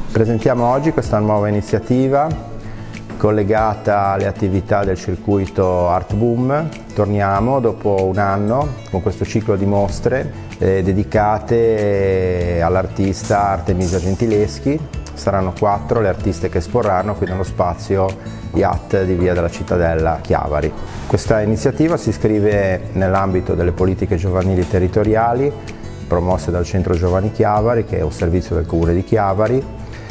Presentiamo oggi questa nuova iniziativa collegata alle attività del circuito Art Boom. Torniamo dopo un anno con questo ciclo di mostre dedicate all'artista Artemisia Gentileschi. Saranno 4 le artiste che esporranno qui nello spazio IAT di Via della Cittadella, Chiavari. Questa iniziativa si iscrive nell'ambito delle politiche giovanili territoriali promosse dal Centro Giovani Chiavari, che è un servizio del Comune di Chiavari,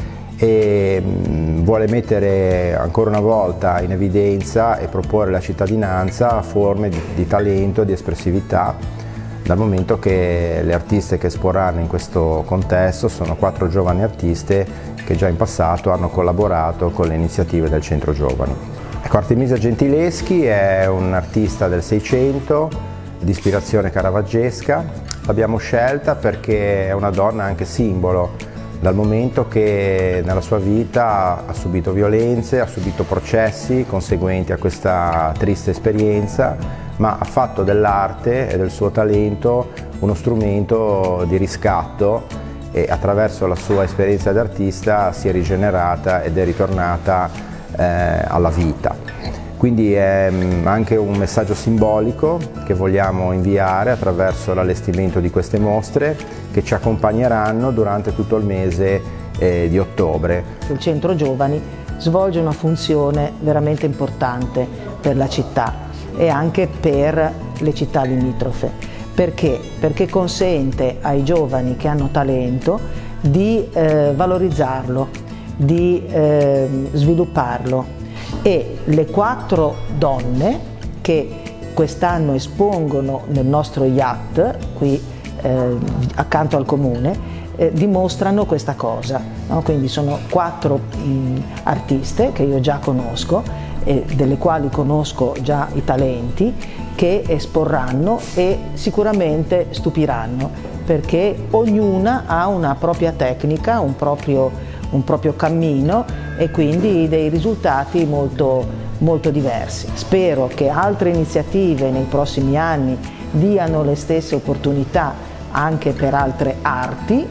e vuole mettere ancora una volta in evidenza e proporre alla cittadinanza forme di talento e di espressività, dal momento che le artiste che esporranno in questo contesto sono 4 giovani artiste che già in passato hanno collaborato con le iniziative del Centro Giovani. Ecco, Artemisia Gentileschi è un'artista del Seicento di ispirazione caravaggesca. L'abbiamo scelta perché è una donna anche simbolo, dal momento che nella sua vita ha subito violenze, ha subito processi conseguenti a questa triste esperienza, ma ha fatto dell'arte e del suo talento uno strumento di riscatto e attraverso la sua esperienza d'artista si è rigenerata ed è ritornata alla vita. Quindi è anche un messaggio simbolico che vogliamo inviare attraverso l'allestimento di queste mostre che ci accompagneranno durante tutto il mese di ottobre. Il Centro Giovani svolge una funzione veramente importante per la città e anche per le città limitrofe. Perché? Perché consente ai giovani che hanno talento di valorizzarlo, di svilupparlo. E le 4 donne che quest'anno espongono nel nostro IAT, qui accanto al Comune, dimostrano questa cosa, no? Quindi sono 4 artiste che io già conosco, delle quali conosco già i talenti, che esporranno e sicuramente stupiranno, perché ognuna ha una propria tecnica, un proprio cammino e quindi dei risultati molto diversi. Spero che altre iniziative nei prossimi anni diano le stesse opportunità anche per altre arti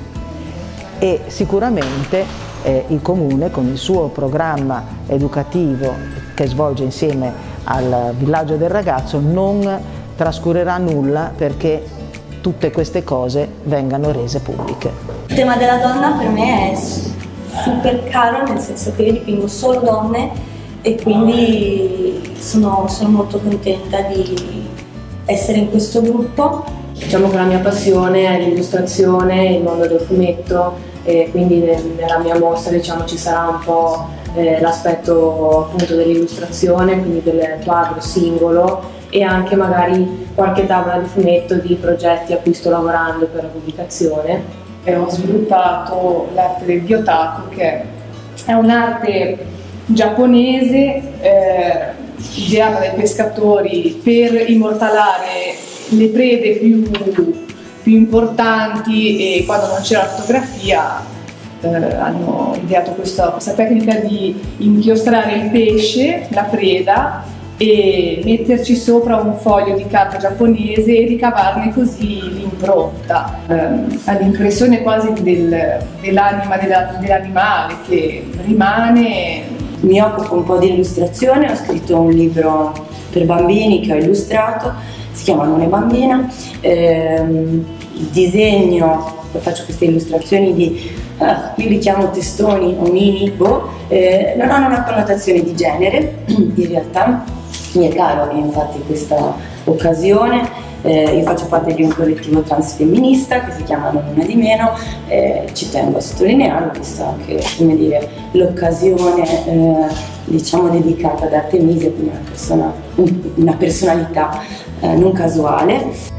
e sicuramente il Comune, con il suo programma educativo che svolge insieme al Villaggio del Ragazzo, non trascurerà nulla perché tutte queste cose vengano rese pubbliche. Il tema della donna per me è super caro, nel senso che io dipingo solo donne e quindi sono molto contenta di essere in questo gruppo. Diciamo che la mia passione è l'illustrazione, il mondo del fumetto, e quindi nella mia mostra ci sarà un po' l'aspetto appunto dell'illustrazione, quindi del quadro singolo e anche magari qualche tavola di fumetto di progetti a cui sto lavorando per la pubblicazione. Ho sviluppato l'arte del Gyotaku, che è un'arte giapponese ideata dai pescatori per immortalare le prede più importanti, e quando non c'era la fotografia hanno ideato questa tecnica di inchiostrare il pesce, la preda, e metterci sopra un foglio di carta giapponese e ricavarne così l'impronta. Ha l'impressione quasi dell'anima dell'animale che rimane. Mi occupo un po' di illustrazione, ho scritto un libro per bambini che ho illustrato, si chiama Non è bambina. Il disegno, faccio queste illustrazioni io li chiamo testoni, omini, non hanno una connotazione di genere in realtà. Mi è caro infatti questa occasione, io faccio parte di un collettivo transfemminista che si chiama Non Una di Meno, ci tengo a sottolinearlo, visto che l'occasione diciamo dedicata ad Artemisia, quindi una personalità non casuale.